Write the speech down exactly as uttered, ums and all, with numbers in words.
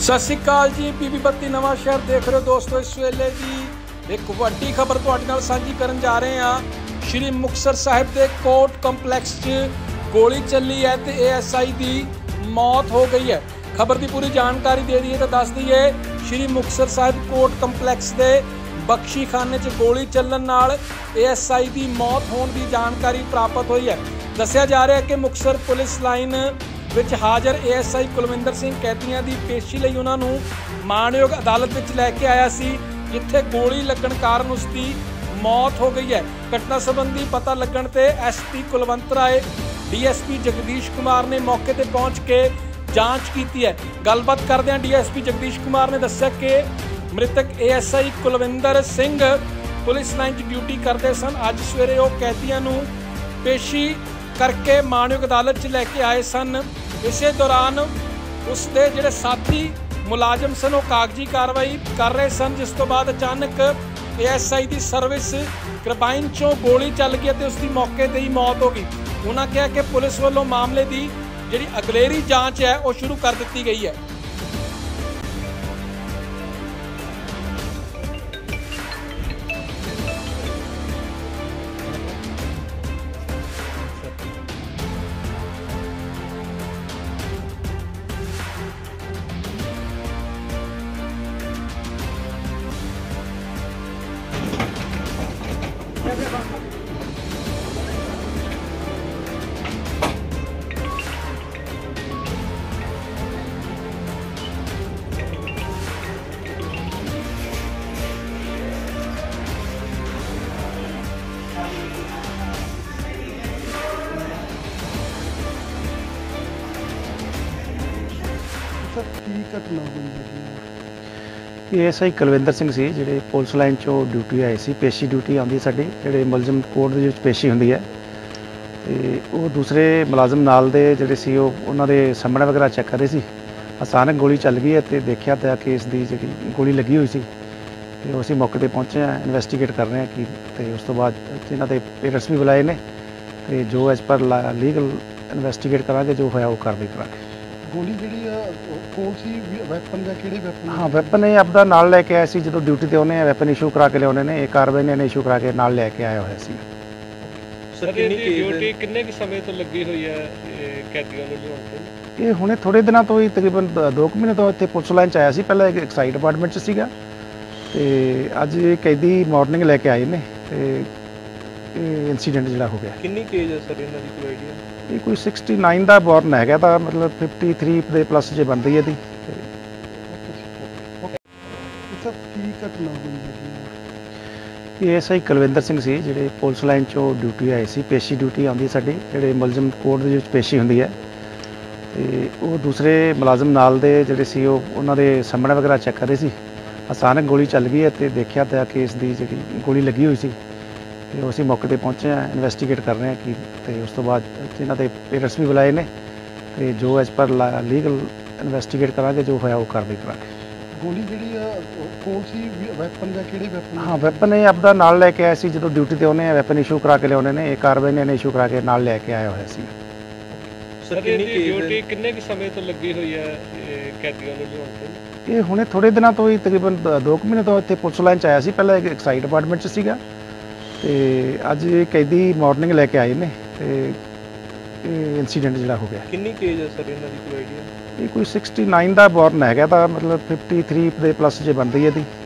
सत श्री अकाल जी, पीपी बत्ती नवां शहर देख रहे हो दोस्तों। इस वेले की एक वड्डी खबर तुहाडे नाल सांझी करन जा रहे हैं। श्री मुक्तसर साहिब के कोर्ट कंपलैक्स च गोली चली है तो ए एस आई की मौत हो गई है। खबर की पूरी जानकारी दे दी है तो दस दईए, श्री मुक्तसर साहिब कोर्ट कंपलैक्स के बख्शी खाने च गोली चलन नाल ए एस आई की मौत होने की जानकारी प्राप्त हुई है। दस्सिया जा रहा है कि मुक्तसर पुलिस लाइन विच हाज़र A S I Kulwinder Singh कैदियों की पेशी लई उन्होंने माणयोग अदालत विच लैके आया सी, जिथे गोली लगन कारण उसकी मौत हो गई है। घटना संबंधी पता लगन ते S P Kulwant Rai, D S P Jagdish Kumar ने मौके पर पहुँच के जांच की है। गलबात करदे D S P Jagdish Kumar ने दस्सिया कि मृतक A S I Kulwinder Singh police line च ड्यूटी करते सन। अज सवेरे वो कैदियों को पेशी करके माणयोग अदालत च लैके आए सन। इस दौरान उसके जिहड़े साथी मुलाजम सन वो कागजी कार्रवाई कर रहे सन, जिस तो बाद अचानक ए एस आई की सर्विस करबाइन चों गोली चल गई तो उसकी मौके पर ही मौत हो गई। उन्होंने कहा कि पुलिस वालों मामले की जिहड़ी अगलेरी जांच है वो शुरू कर दी गई है। A S I Kulwinder Singh सी जिहड़े पुलिस लाइन चो ड्यूटी आए सी। पेशी ड्यूटी आती साडी, जिहड़े मुलजम कोर्ट दे विच पेशी हुंदी है ते वो दूसरे मुलाजम नाल दे जिहड़े सी उन्हां दे सामने वगैरह चैक कर रहे सी। अचानक गोली चल गई है तो देखा तो कि इसकी जी गोली लगी हुई सी ते असीं मौके पर पहुंचे हैं, इन्वेस्टिगेट कर रहे हैं कि ते उस तो बाद इन्हां दे पेरेंट्स भी बुलाए ने ते जो एज पर लीगल इन्वेस्टिगेट करांगे, जो होया वो कार्रवाई करांगे। गोली जी कौन सी वैपन या किहड़े वैपन? हाँ, वैपन ये आपदा नाल लैके आए सी, जो ड्यूटी ते उन्हें वैपन इशू करा के लियाने ने, कार्रवाई ने इशू करा के नाल लैके आया होया सी। सर ड्यूटी किन्ने क समय तो लगी हुई है कैदियों नूं लियाउण ते? ये हुणे थोड़े दिनों तो ही तकरीबन दो महीने तो इत्थे पुलिस लाइन च आया सी। पहले एक एक्साइज डिपार्टमेंट च सीगा ते अज कैदी मॉर्निंग लैके आए ने ते इंसीडेंट जिहड़ा हो गया। किन्नी केज है सर इन्हां दी कोई आइडिया? ये कोई सिक्सटी नाइन का बॉर्न है, तो मतलब फिफ्टी थ्री के प्लस जो बन रही है दी। A S I Kulwinder Singh सी जिहड़े पुलिस लाइन चो ड्यूटी आए सी। पेशी ड्यूटी आती साडी, जिहड़े मुलजम कोर्ट दे विच पेशी हुंदी है ते वो दूसरे मुलाजम नाल दे जिहड़े सी उन्हां दे सामने वगैरह चैक कर रहे सी। अचानक गोली चल गई है तो देखा तो कि इसकी जी गोली लगी हुई सी ते असीं मौके पर पहुंचे हैं, इन्वेस्टिगेट कर रहे हैं कि ते उस तो बाद इन्हां दे पेरेंट्स भी बुलाए ने ते जो एज पर लीगल इन्वेस्टिगेट करांगे, जो होया वो कार्रवाई करांगे। गोली जी कौन सी वैपन या किहड़े वैपन? हाँ, वैपन ये आपदा नाल लैके आए सी, जो ड्यूटी ते उन्हें वैपन इशू करा के लियाने ने, कार्रवाई ने इशू करा के नाल लैके आया होया सी। सर ड्यूटी किन्ने क समय तो लगी हुई है कैदियों नूं लियाउण ते? ये हुणे थोड़े दिनों तो ही तकरीबन दो महीने तो इत्थे पुलिस लाइन च आया सी। पहले एक एक्साइज डिपार्टमेंट च सीगा ते अज कैदी मॉर्निंग लैके आए ने ते इंसीडेंट जिहड़ा हो गया। किन्नी केज है सर इन्हां दी कोई आइडिया? ये कोई सिक्सटी नाइन का बॉर्न है, तो मतलब फिफ्टी थ्री के प्लस जो बन रही है दी।